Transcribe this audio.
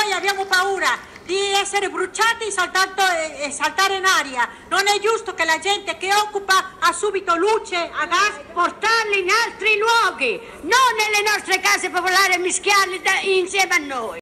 noi abbiamo paura di essere bruciati e saltare in aria. Non è giusto che la gente che occupa ha subito luce a gas, portarli in altri luoghi, non nelle nostre case popolari e mischiarli insieme a noi.